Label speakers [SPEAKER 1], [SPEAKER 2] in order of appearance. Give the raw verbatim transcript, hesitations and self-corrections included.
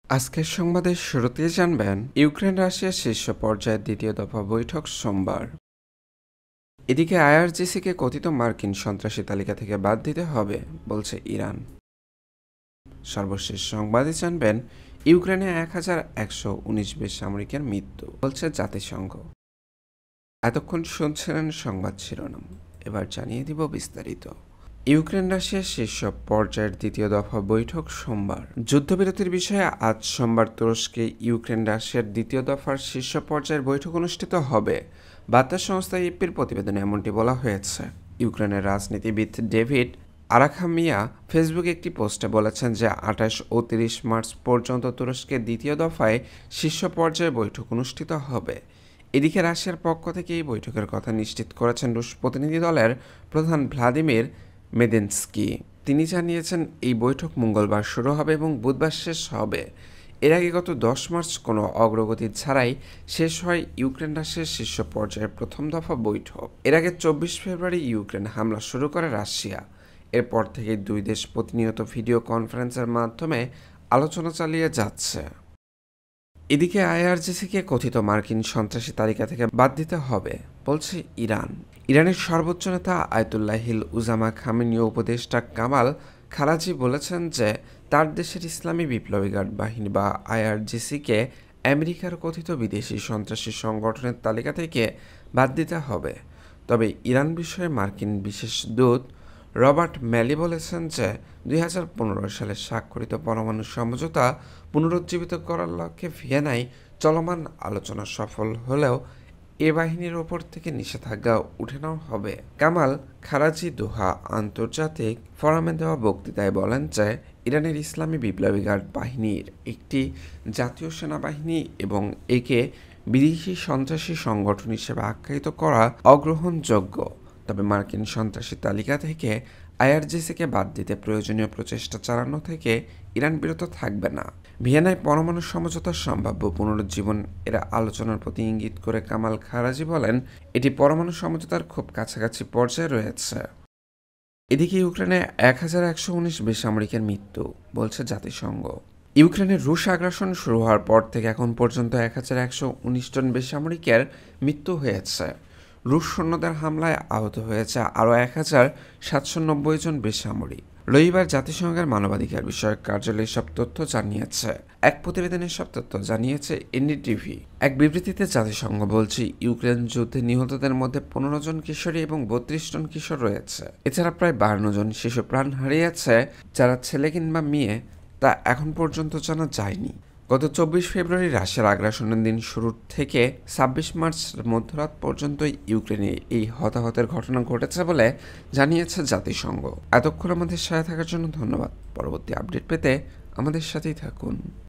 [SPEAKER 1] আজকের সংবাদের শুরুতেই জানবেন ইউক্রেন রাশিয়ার শীর্ষ পর্যায়ের দ্বিতীয় দফা বৈঠক সোমবার। এদিকে আইআরজিসিকে কথিত মার্কিন সন্ত্রাসী তালিকা থেকে বাদ দিতে হবে বলছে ইরান। সর্বশেষ সংবাদে জানবেন ইউক্রেনে এক হাজার একশো উনিশ বেসামরিকের মৃত্যু বলছে জাতিসংঘ। এতক্ষণ শুনছিলেন সংবাদ শিরোনাম, এবার জানিয়ে দিব বিস্তারিত। ইউক্রেন রাশিয়ার শীর্ষ পর্যায়ের দ্বিতীয় দফা বৈঠক সোমবার। যুদ্ধবিরতির বিষয়ে আজ সোমবার তুরস্কে ইউক্রেন রাশিয়ার দ্বিতীয় দফার শীর্ষ পর্যায়ের বৈঠক অনুষ্ঠিত হবে। বার্তা সংস্থা ইপির প্রতিবেদনে এমনটি বলা হয়েছে। ইউক্রেনের রাজনীতিবিদ ডেভিড আরাখামিয়া ফেসবুকে একটি পোস্টে বলেছেন যে আঠাশ ও তিরিশ মার্চ পর্যন্ত তুরস্কের দ্বিতীয় দফায় শীর্ষ পর্যায়ের বৈঠক অনুষ্ঠিত হবে। এদিকে রাশিয়ার পক্ষ থেকে এই বৈঠকের কথা নিশ্চিত করেছেন রুশ প্রতিনিধি দলের প্রধান ভ্লাদিমির মেদিনস্কি। তিনি জানিয়েছেন এই বৈঠক মঙ্গলবার শুরু হবে এবং বুধবার শেষ হবে। এর আগে গত দশ মার্চ কোনো অগ্রগতি ছাড়াই শেষ হয় ইউক্রেন রাশিয়ার শীর্ষ পর্যায়ের প্রথম দফা বৈঠক। এর আগে চব্বিশ ফেব্রুয়ারি ইউক্রেন হামলা শুরু করে রাশিয়া। এরপর থেকে দুই দেশ প্রতিনিয়ত ভিডিও কনফারেন্সের মাধ্যমে আলোচনা চালিয়ে যাচ্ছে। এদিকে আইআরজিসিকে কথিত মার্কিন সন্ত্রাসী তালিকা থেকে বাদ দিতে হবে বলছে ইরান। ইরানের সর্বোচ্চ নেতা আয়াতুল্লাহিল উজামা খামেনীয় উপদেষ্টা কামাল খারাজি বলেছেন যে তার দেশের ইসলামী বিপ্লবী গার্ড বাহিনী বা আইআরজিসিকে আমেরিকার কথিত বিদেশি সন্ত্রাসী সংগঠনের তালিকা থেকে বাদ দিতে হবে। তবে ইরান বিষয়ে মার্কিন বিশেষ দূত রবার্ট ম্যালি বলেছেন যে দুই হাজার পনেরো সালে স্বাক্ষরিত পরমাণু সমঝোতা পুনরুজ্জীবিত করার লক্ষ্যে ভিয়েনায় চলমান আলোচনা সফল হলেও এ বাহিনীর ওপর থেকে নিষেধাজ্ঞা উঠে নেওয়া হবে। কামাল খারাজি দোহা আন্তর্জাতিক ফোরামে দেওয়া বক্তৃতায় বলেন যে ইরানের ইসলামী বিপ্লবী গার্ড বাহিনীর একটি জাতীয় সেনাবাহিনী এবং একে বিদেশি সন্ত্রাসী সংগঠন হিসেবে আখ্যায়িত করা অগ্রহণযোগ্য। তবে মার্কিন সন্ত্রাসী তালিকা থেকে আইআরজিসিকে বাদ দিতে প্রয়োজনীয় প্রচেষ্টা চালানো থেকে ইরান বিরত থাকবে না। ভিয়েনায় পরমাণু সমঝোতার সম্ভাব্য পুনরুজ্জীবন এর আলোচনার প্রতি ইঙ্গিত করে কামাল খারাজি বলেন, এটি পরমাণু সমঝোতার খুব কাছাকাছি পর্যায়ে রয়েছে। এদিকে ইউক্রেনে এক হাজার একশো উনিশ বেসামরিকের মৃত্যু বলছে জাতিসংঘ। ইউক্রেনের রুশ আগ্রাসন শুরু হওয়ার পর থেকে এখন পর্যন্ত এক হাজার একশো উনিশ জন বেসামরিকের মৃত্যু হয়েছে। রুশ সৈন্যদের হামলায় আহত হয়েছে আরও এক হাজার সাতশো নব্বই জন বেসামরিক। রবিবার জাতিসংঘের মানবাধিকার বিষয়ক কার্যালয় সব তথ্য জানিয়েছে। এক প্রতিবেদনে সব তথ্য জানিয়েছে এনডিটিভি। এক বিবৃতিতে জাতিসংঘ বলছে ইউক্রেন যুদ্ধে নিহতদের মধ্যে পনেরো জন কিশোরী এবং বত্রিশ জন কিশোর রয়েছে। এছাড়া প্রায় বাহান্ন জন শিশু প্রাণ হারিয়েছে, যারা ছেলে কিংবা মেয়ে তা এখন পর্যন্ত জানা যায়নি। গত চব্বিশ ফেব্রুয়ারি রাশিয়ার আগ্রাসনের দিন শুরুর থেকে ছাব্বিশ মার্চ মধ্যরাত পর্যন্ত ইউক্রেনে এই হতাহতের ঘটনা ঘটেছে বলে জানিয়েছে জাতিসংঘ। এতক্ষণ আমাদের সাথে থাকার জন্য ধন্যবাদ। পরবর্তী আপডেট পেতে আমাদের সাথেই থাকুন।